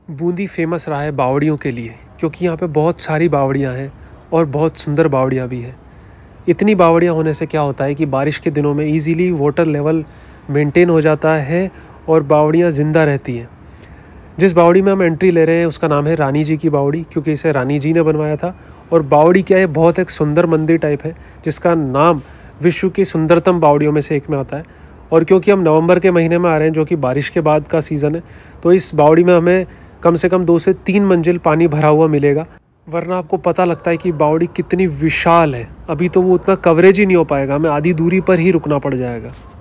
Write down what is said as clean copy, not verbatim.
Bundi famous रहा है बावड़ियों के लिए, क्योंकि यहाँ पे बहुत सारी बावड़ियाँ हैं और बहुत सुंदर बावड़ियाँ भी हैं। इतनी बावड़ियाँ होने से क्या होता है कि बारिश के दिनों में इजीली वाटर लेवल मेंटेन हो जाता है और बावड़ियाँ ज़िंदा रहती हैं। जिस बावड़ी में हम एंट्री ले रहे हैं उसका नाम है रानी जी की बावड़ी, क्योंकि इसे रानी जी ने बनवाया था। और बावड़ी क्या है, बहुत एक सुंदर मंदिर टाइप है जिसका नाम विश्व की सुंदरतम बावड़ियों में से एक में आता है। और क्योंकि हम नवंबर के महीने में आ रहे हैं जो कि बारिश के बाद का सीज़न है, तो इस बावड़ी में हमें कम से कम 2 से 3 मंजिल पानी भरा हुआ मिलेगा, वरना आपको पता लगता है कि बावड़ी कितनी विशाल है। अभी तो वो उतना कवरेज ही नहीं हो पाएगा, हमें आधी दूरी पर ही रुकना पड़ जाएगा।